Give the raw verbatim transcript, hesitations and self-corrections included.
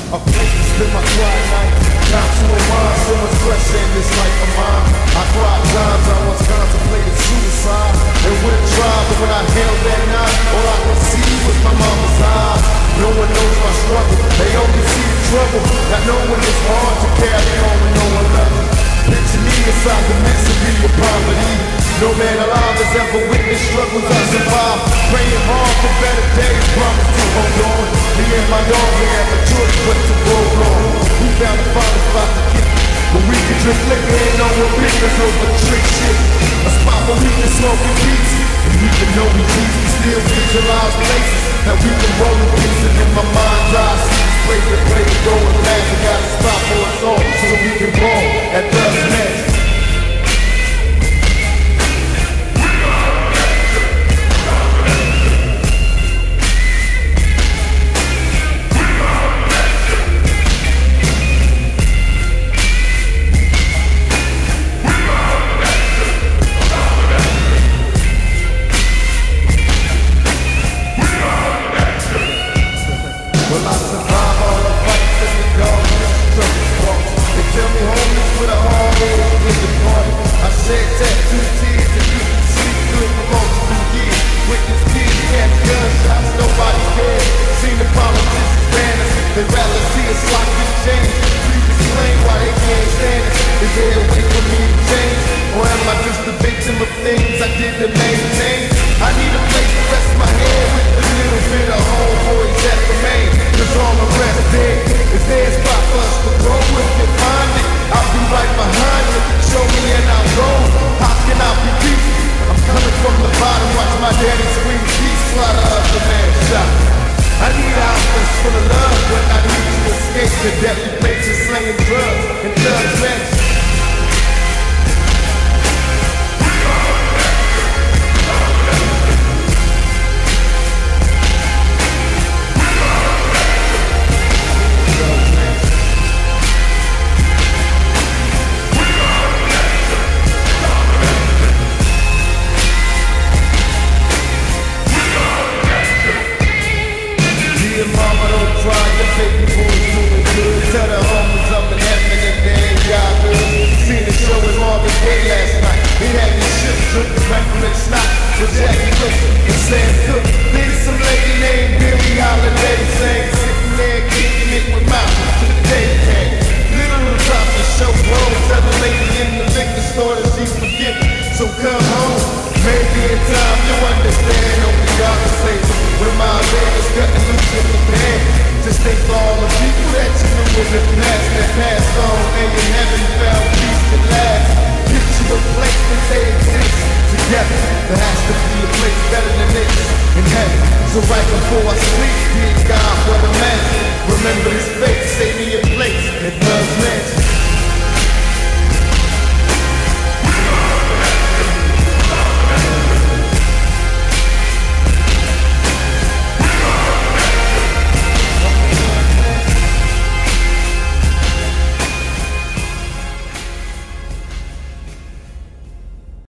A place to spend my quiet night. Time to unwind, so much pressure in this life of mine. I cried times I once contemplated suicide and went tried, but when I held that knife, all I could see was my mama's eyes. No one knows my struggle, they only see the trouble. Not knowing it's hard to carry on when no one loves you. Picture me inside the misery of poverty. No man alive has ever witnessed struggles I survived. Praying hard for better days, promise to hold on. Me and my dog, we had the choice but to roll on. We found a fine spot to kick it, but we could drink liquor and no one business over trick shit. A spot where we can smoke in peace, and even though we cheat, we still visualize places that we can roll in peace. And in my mind's eye, I see this place that play the going fast. We gotta stop for us all so we can ball at the match. They'd rather see us locked in chains. Please explain why they can't stand us. Is there a way for me to change? Or am I just a victim of things I did to maintain? I need a place to rest my head with a little bit of homeboys that remain. Cause all the rest dead. Is there a spot for us to go? If you find it, I'll be right behind you. Show me and I'll go. How can I be peaceful? I'm coming from the bottom. Watch my daddy scream peace while the other man shot. I need a house that's full of love, but I need to escape the deadly places, slaying drugs and thugs next. Try to take the boys doing good. Tell the homies up in heaven if they ain't got good. Seen the show with Marvin Gaye last night. He had this shit drinking Franklin Snot with Jackie Wilson and Sam Cooke. Then some lady named Billie Holiday sang, sitting there kicking it with Malcolm to the day came. Little top the show roll. Tell the lady in the liquor store that she's forgiven. So come home, maybe in time you'll understand. Only God can save me when my bed is cutting loose in the bed. Just think for all the people that you knew in the past that passed on, and in heaven found peace at last. Picture a place that they exist together. There has to be a place better than this in heaven. So right before I sleep, dear God, what a man. Remember this face.